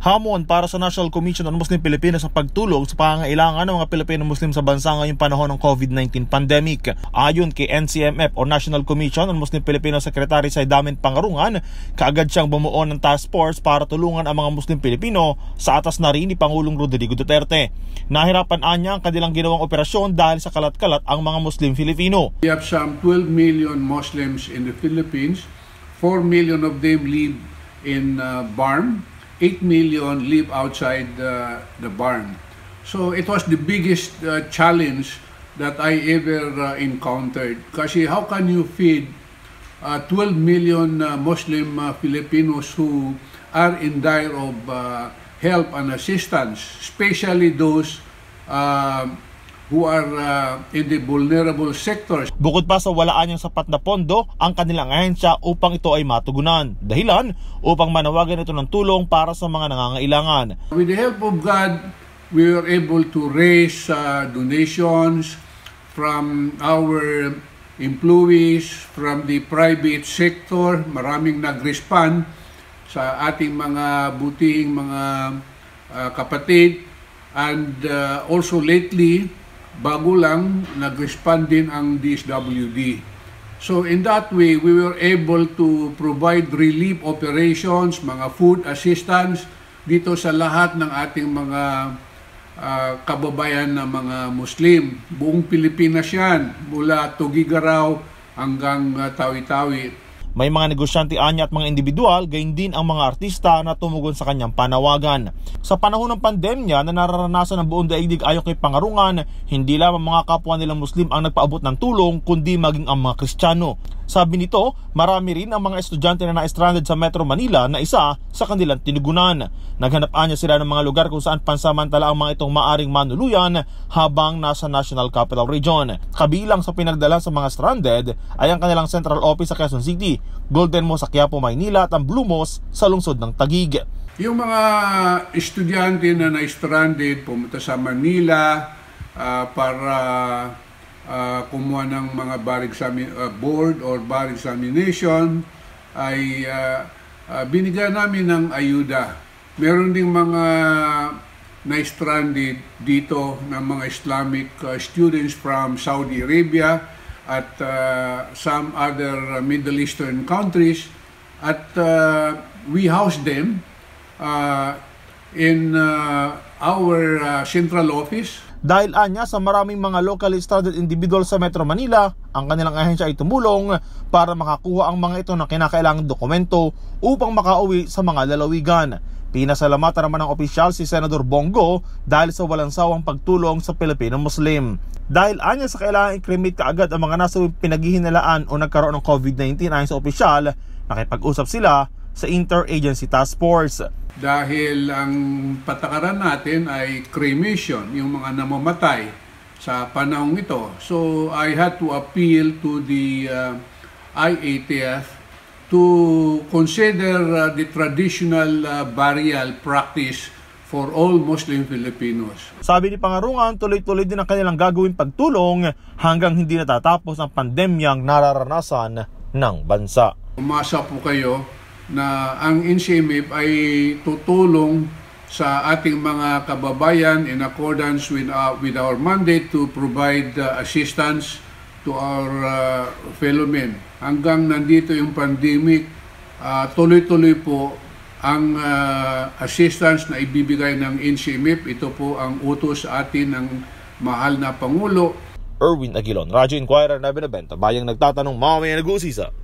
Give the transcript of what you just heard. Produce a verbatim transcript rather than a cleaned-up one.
Hamon para sa National Commission on Muslim Filipinos sa pagtulong sa pangangailangan ng mga Pilipino Muslim sa bansa ngayong panahon ng COVID nineteen pandemic. Ayon kay N C M F o National Commission on Muslim Filipinos Secretary Saidamin Pangarungan, kaagad siyang bumuo ng task force para tulungan ang mga Muslim Pilipino sa atas na rin ni Pangulong Rodrigo Duterte. Nahirapan anya ang kanilang ginawang operasyon dahil sa kalat-kalat ang mga Muslim Filipino. We have some twelve million Muslims in the Philippines. four million of them live in uh, Barm. eight million live outside uh, the barn. So it was the biggest uh, challenge that I ever uh, encountered. Kasi how can you feed uh, twelve million uh, Muslim uh, Filipinos who are in dire of uh, help and assistance, especially those uh, who are uh, in the vulnerable sectors. Bukod pa sa walaan niyang sapat na pondo ang kanilang ahensya upang ito ay matugunan. Dahilan upang manawagan ito ng tulong para sa mga nangangailangan. With the help of God, we were able to raise uh, donations from our employees, from the private sector. Maraming nag-respond sa ating mga butihing mga uh, kapatid. And uh, also lately, bago lang, nag-respond din ang D S W D. So in that way, we were able to provide relief operations, mga food assistance dito sa lahat ng ating mga uh, kababayan na mga Muslim. Buong Pilipinas yan, mula Tugigaraw hanggang uh, Tawi-Tawi. May mga negosyante anya at mga individual, gayon din ang mga artista na tumugon sa kanyang panawagan. Sa panahon ng pandemya na nararanasan ng buong daigdig ayon kay Pangarungan, hindi lamang mga kapwa nilang Muslim ang nagpaabot ng tulong, kundi maging ang mga Kristiyano. Sabi nito, marami rin ang mga estudyante na na-stranded sa Metro Manila na isa sa kanilang tinugunan. Naghanap anya sila ng mga lugar kung saan pansamantala ang mga itong maaring manuluyan habang nasa National Capital Region. Kabilang sa pinagdala sa mga stranded ay ang kanilang central office sa Quezon City, Golden Mosque sa Quiapo, Maynila at ang Blue Mosque sa lungsod ng Taguig. Yung mga estudyante na na-stranded pumunta sa Manila uh, para uh, kumuha ng mga bar exami- uh, board or bar examination ay uh, uh, binigyan namin ng ayuda. Meron ding mga na-stranded dito ng mga Islamic uh, students from Saudi Arabia at uh, some other uh, Middle Eastern countries, at uh, we house them uh, in uh, our uh, central office. Dahil anya sa maraming mga locally stranded individual sa Metro Manila, ang kanilang ahensya ay tumulong para makakuha ang mga ito ng kinakailangang dokumento upang makauwi sa mga lalawigan. Pinasalamatan naman ng opisyal si Senador Bongo dahil sa walang sawang pagtulong sa Pilipino Muslim. Dahil anya sa kailangan i-cremate kaagad ang mga nasa pinaghihinalaan o nagkaroon ng COVID nineteen, ayon sa opisyal, nakipag-usap sila sa Interagency Task Force. Dahil ang patakaran natin ay cremation, yung mga namamatay sa panahong ito. So I had to appeal to the uh, I A T F to consider uh, the traditional uh, burial practice for all Muslim Filipinos. Sabi ni Pangarungan, tuloy-tuloy din ang kanilang gagawin pagtulong hanggang hindi natatapos ang pandemyang nararanasan ng bansa. Umasa po kayo na ang N C M F ay tutulong sa ating mga kababayan in accordance with, uh, with our mandate to provide uh, assistance to our uh, fellow men. Hanggang nandito yung pandemic, uh, tuloy-tuloy po ang uh, assistance na ibibigay ng N C M F. Ito po ang utos sa atin ng mahal na Pangulo. Erwin Aguilon, Radyo Inquirer na binabenta, bayang nagtatanong, mamaya nag-uusisa.